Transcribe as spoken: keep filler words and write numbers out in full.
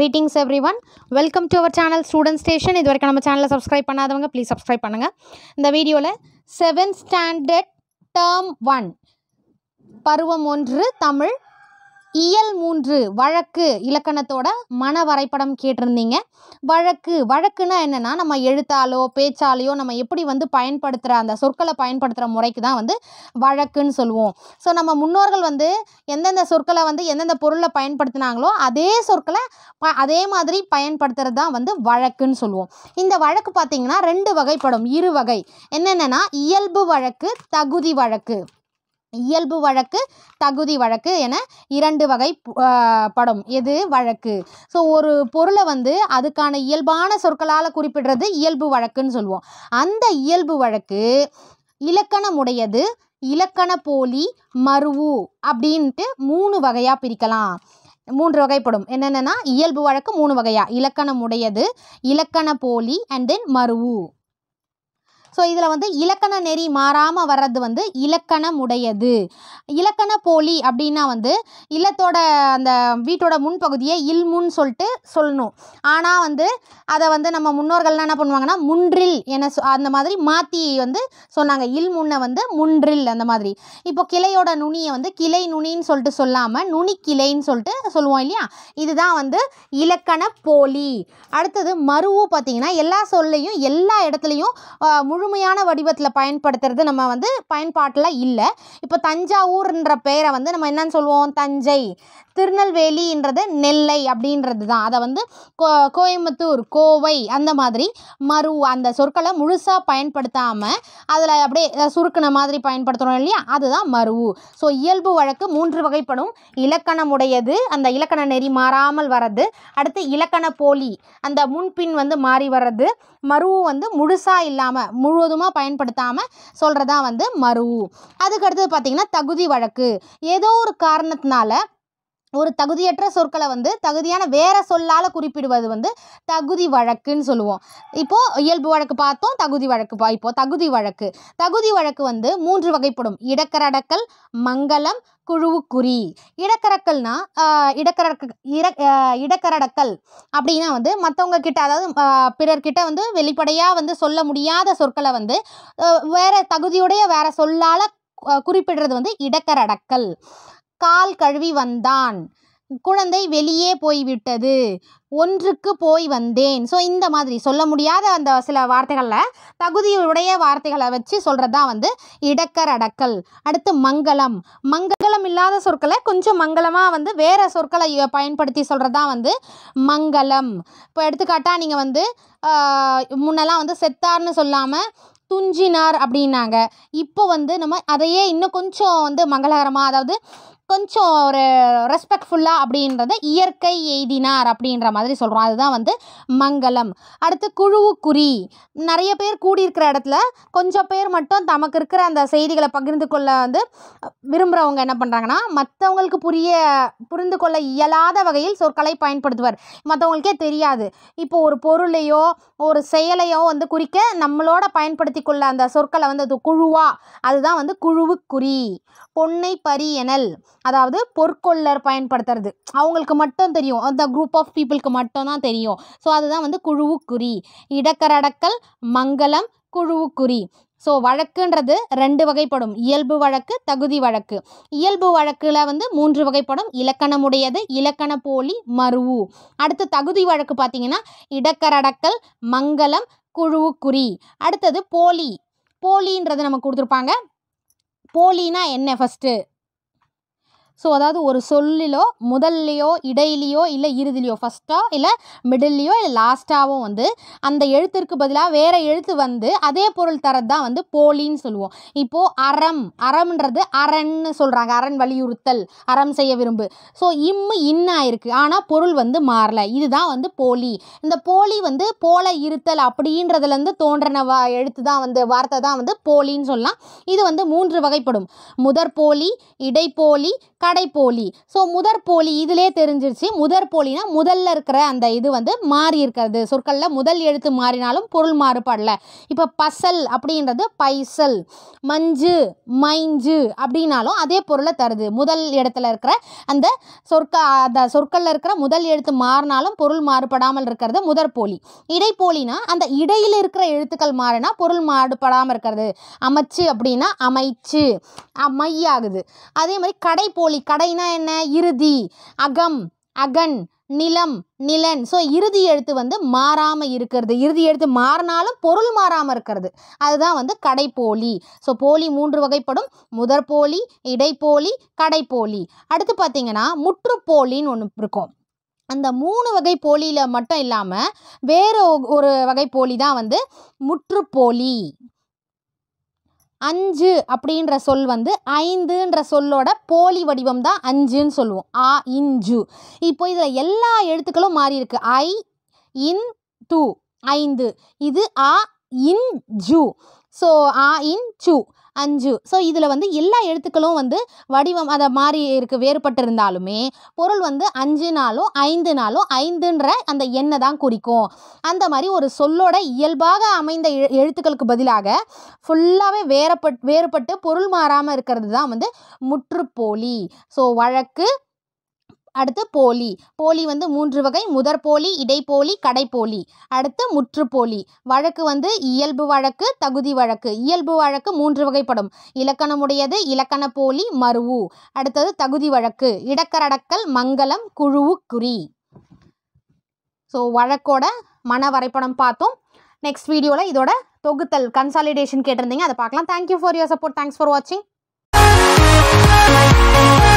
Greetings everyone. Welcome to our channel Student Station. இது வரைக்கும் நம்ம சேனலை சப்ஸ்கிரைப் பண்ணாதவங்க ப்ளீஸ் சப்ஸ்கிரைப் பண்ணுங்கள். இந்த வீடியோவில் செவன்த் ஸ்டாண்டர்ட் டேர்ம் ஒன் பருவம் ஒன்று தமிழ் இயல் மூன்று வழக்கு இலக்கணத்தோட மன வரைபடம் கேட்டிருந்தீங்க. வழக்கு வழக்குன்னா என்னென்னா, நம்ம எழுத்தாலோ பேச்சாலையோ நம்ம எப்படி வந்து பயன்படுத்துகிற அந்த சொற்களை பயன்படுத்துகிற முறைக்கு தான் வந்து வழக்குன்னு சொல்லுவோம். ஸோ நம்ம முன்னோர்கள் வந்து எந்தெந்த சொற்களை வந்து எந்தெந்த பொருளை பயன்படுத்தினாங்களோ அதே சொற்களை ப அதே மாதிரி பயன்படுத்துறது தான் வந்து வழக்குன்னு சொல்லுவோம். இந்த வழக்கு பார்த்திங்கன்னா ரெண்டு வகைப்படும், இரு வகை. என்னென்னா இயல்பு வழக்கு, தகுதி வழக்கு. இயல்பு வழக்கு, தகுதி வழக்கு என இரண்டு வகை படும் எது வழக்கு. ஸோ ஒரு பொருளை வந்து அதுக்கான இயல்பான சொற்களால் குறிப்பிடுறது இயல்பு வழக்குன்னு சொல்லுவோம். அந்த இயல்பு வழக்கு இலக்கணமுடையது, இலக்கண போலி, மருவு அப்படின்ட்டு மூணு வகையாக பிரிக்கலாம். மூன்று வகைப்படும். என்னென்னா இயல்பு வழக்கு மூணு வகையா, இலக்கணமுடையது, இலக்கண போலி அண்ட் தென் மருவு. ஸோ இதில் வந்து இலக்கண நெறி மாறாமல் வர்றது வந்து இலக்கணமுடையது. இலக்கண போலி அப்படின்னா வந்து இல்லத்தோட அந்த வீட்டோட முன்பகுதியை இல்முன்னு சொல்லிட்டு சொல்லணும். ஆனால் வந்து அதை வந்து நம்ம முன்னோர்கள்லாம் என்ன பண்ணுவாங்கன்னா முன்றில் என அந்த மாதிரி மாற்றி வந்து சொன்னாங்க. இல்முன்னை வந்து முன்றில் அந்த மாதிரி. இப்போ கிளையோட நுனியை வந்து கிளை நுனின்னு சொல்லிட்டு சொல்லாமல் நுனி கிளைன்னு சொல்லிட்டு சொல்லுவோம் இல்லையா. இதுதான் வந்து இலக்கண போலி. அடுத்தது மருவு பார்த்திங்கன்னா எல்லா சொல்லையும் எல்லா இடத்துலையும் முழு முழுமையான வடிவத்தில் பயன்படுத்துறது நம்ம வந்து பயன்பாட்டில் இல்லை. இப்போ தஞ்சாவூர்ன்ற பெயரை வந்து நம்ம என்னன்னு சொல்லுவோம், தஞ்சை. திருநெல்வேலின்றது நெல்லை அப்படின்றது தான். அதை வந்து கோ கோயம்புத்தூர், கோவை அந்த மாதிரி மறு அந்த சொற்களை முழுசாக பயன்படுத்தாமல் அதில் அப்படியே சுருக்கின மாதிரி பயன்படுத்துகிறோம் இல்லையா, அதுதான் மருவு. ஸோ இயல்பு வழக்கு மூன்று வகைப்படும். இலக்கணமுடையது, அந்த இலக்கண நெறி மாறாமல் வர்றது. அடுத்து இலக்கண போலி, அந்த முன்பின் வந்து மாறி வர்றது. மருவு வந்து முழுசாக இல்லாமல் முழுவதுமாக பயன்படுத்தாமல் சொல்கிறதா வந்து மருவு. அதுக்கடுத்தது பார்த்திங்கன்னா தகுதி வழக்கு. ஏதோ ஒரு காரணத்தினால ஒரு தகுதியற்ற சொற்களை வந்து தகுதியான வேற சொல்லால் குறிப்பிடுவது வந்து தகுதி வழக்குன்னு சொல்லுவோம். இப்போது இயல்பு வழக்கு பார்த்தோம், தகுதி வழக்கு பா இப்போ தகுதி வழக்கு. தகுதி வழக்கு வந்து மூன்று வகைப்படும். இடக்கரடக்கல், மங்கலம், குழுவுக்குறி. இடக்கரக்கல்னா இடக்கரக்க இட இடக்கரடக்கல் அப்படின்னா வந்து மற்றவங்க கிட்ட, அதாவது பிறர்கிட்ட வந்து வெளிப்படையாக வந்து சொல்ல முடியாத சொற்களை வந்து வேற தகுதியுடைய வேற சொல்லால் குறிப்பிடுறது வந்து இடக்கரடக்கல். கால் கழுவி வந்தான், குழந்தை வெளியே போய்விட்டது, ஒன்றுக்கு போய் வந்தேன். ஸோ இந்த மாதிரி சொல்ல முடியாத அந்த சில வார்த்தைகளில் தகுதியுடைய வார்த்தைகளை வச்சு சொல்கிறது தான் வந்து இடக்கரடக்கல். அடுத்து மங்களம். மங்களம் இல்லாத சொற்களை கொஞ்சம் மங்களமாக வந்து வேறு சொற்களை பயன்படுத்தி சொல்கிறது தான் வந்து மங்களம். இப்போ எடுத்துக்காட்டால் நீங்கள் வந்து முன்னெல்லாம் வந்து செத்தார்னு சொல்லாமல் துஞ்சினார் அப்படின்னாங்க. இப்போ வந்து நம்ம அதையே இன்னும் கொஞ்சம் வந்து மங்களகரமாக, அதாவது கொஞ்சம் ஒரு ரெஸ்பெக்ட்ஃபுல்லாக அப்படின்றத இயற்கை எய்தினார் அப்படின்ற மாதிரி சொல்கிறோம். அதுதான் வந்து மங்களம். அடுத்து குழுவுக்குறி. நிறைய பேர் கூடியிருக்கிற இடத்துல கொஞ்சம் பேர் மட்டும் தமக்கு இருக்கிற அந்த செய்திகளை பகிர்ந்து கொள்ள வந்து விரும்புகிறவங்க என்ன பண்ணுறாங்கன்னா மற்றவங்களுக்கு புரிய புரிந்து கொள்ள இயலாத வகையில் சொற்களை பயன்படுத்துவார். மற்றவங்களுக்கே தெரியாது. இப்போ ஒரு பொருளையோ ஒரு செயலையோ வந்து குறிக்க நம்மளோட பயன்படுத்தி கொள்ள அந்த சொற்களை வந்து அது குழுவா, அதுதான் வந்து குழுவுக்குறி. பொன்னை பரியனல், அதாவது பொற்கொள்ளர் பயன்படுத்துறது அவங்களுக்கு மட்டும் தெரியும், அந்த குரூப் ஆஃப் பீப்புளுக்கு மட்டும் தான் தெரியும். ஸோ அதுதான் வந்து குழுவுக்குறி. இடக்கரடக்கல், மங்களம், குழுவுக்குறி. ஸோ வழக்குன்றது ரெண்டு வகைப்படும், இயல்பு வழக்கு, தகுதி வழக்கு. இயல்பு வழக்கில் வந்து மூன்று வகைப்படும். இலக்கணமுடையது, இலக்கண போலி, மருவு. அடுத்து தகுதி வழக்கு பார்த்திங்கன்னா இடக்கரடக்கல், மங்களம், குழுவுக்குறி. அடுத்தது போலி. போலின்றது நமக்கு கொடுத்துருப்பாங்க. போலினா என்ன ஃபஸ்ட்டு? ஸோ அதாவது ஒரு சொல்லிலோ முதல்லையோ இடையிலையோ இல்லை இறுதிலையோ, ஃபஸ்ட்டோ இல்லை மிடில்லையோ இல்லை லாஸ்ட்டாவோ வந்து அந்த எழுத்திற்கு பதிலாக வேறு எழுத்து வந்து அதே பொருள் தரது தான் வந்து போலின்னு சொல்லுவோம். இப்போது அறம், அறம்ன்றது அரண்னு சொல்கிறாங்க, அரண் வலியுறுத்தல், அறம் செய்ய விரும்பு. ஸோ இம்மு இன்னா இருக்குது, ஆனால் பொருள் வந்து மாறலை. இதுதான் வந்து போலி. இந்த போலி வந்து போல இருத்தல் அப்படின்றதுலேருந்து தோன்றின வா எழுத்து தான் வந்து வார்த்தை தான் வந்து போலின்னு சொல்லலாம். இது வந்து மூன்று வகைப்படும். முதற் போலி, இடைப்போலி, கடைப்போலி. ஸோ முதற்போலி இதிலே தெரிஞ்சிருச்சு. முதற்போலினா முதல்ல இருக்கிற அந்த இது வந்து மாறி இருக்கிறது. சொற்களில் முதல் எழுத்து மாறினாலும் பொருள் மாறுபாடல. இப்போ பசல் அப்படின்றது பைசல், மஞ்சு மைஞ்சு அப்படின்னாலும் அதே பொருளை தருது. முதல் இடத்துல இருக்கிற அந்த சொற்க அந்த சொற்களில் இருக்கிற முதல் எழுத்து மாறினாலும் பொருள் மாறுபடாமல் இருக்கிறது முதற்போலி. இடைப்போலினா அந்த இடையில் இருக்கிற எழுத்துக்கள் மாறினா பொருள் மாறுபடாமல் இருக்கிறது. அமைச்சு அப்படின்னா அமைச்சு, மையாகுது. அதே மாதிரி கடைப்போலி, கடைனா என்ன? இறுதி, அகம், அகன், நிலம், நிலன். ஸோ இறுதி எழுத்து வந்து மாறாமல் இருக்கிறது. இறுதி எழுத்து மாறினாலும் பொருள் மாறாமல் இருக்கிறது. அதுதான் வந்து கடைப்போலி. ஸோ போலி மூன்று வகைப்படும். முதற்போலி, இடைப்போலி, கடைப்போலி. அடுத்து பார்த்தீங்கன்னா முற்றுப்போலின்னு ஒன்று இருக்கும். அந்த மூணு வகை போலியில் மட்டும் இல்லாமல் வேறு ஒரு வகை போலி தான் வந்து முற்றுப்போலி. அஞ்சு அப்படின்ற சொல் வந்து ஐந்துன்ற சொல்லோட போலி வடிவம் தான் அஞ்சுன்னு சொல்லுவோம். ஆ இஞ்சு. இப்போ இதில் எல்லா எழுத்துக்களும் மாறி இருக்கு. ஐ இன் டு ஐந்து. இது ஆ இன் ஜு. ஸோ ஆ இன் சு அஞ்சு. ஸோ இதில் வந்து எல்லா எழுத்துக்களும் வந்து வடிவம் அதை மாறி இருக்குது, வேறுபட்டு இருந்தாலுமே பொருள் வந்து அஞ்சு நாளும் ஐந்து நாளும் ஐந்துன்ற அந்த எண்ணை தான் குறிக்கும். அந்த மாதிரி ஒரு சொல்லோட இயல்பாக அமைந்த எழுத்துக்களுக்கு பதிலாக ஃபுல்லாகவே வேறுபட் வேறுபட்டு பொருள் மாறாமல் இருக்கிறது தான் வந்து முற்றுப்போலி. ஸோ வழக்கு, அடுத்து போலி. போலி வந்து மூன்று வகை. முதற்போலி, இடைப்போலி, கடைப்போலி. அடுத்து முற்றுப்போலி. வழக்கு வந்து இயல்பு வழக்கு, தகுதி வழக்கு. இயல்பு வழக்கு மூன்று வகைப்படும். இலக்கணமுடையது, இலக்கண போலி, மருவு. அடுத்தது தகுதி வழக்கு, இடக்கரடக்கல், மங்கலம், குழுவு, குறி. ஸோ வழக்கோட மன வரைபடம் பார்த்தோம். நெக்ஸ்ட் வீடியோவில் இதோட தொகுத்தல் கன்சாலிடேஷன் கேட்டிருந்தீங்க, அதை பார்க்கலாம். Thank you for your support. Thanks for வாட்சிங்.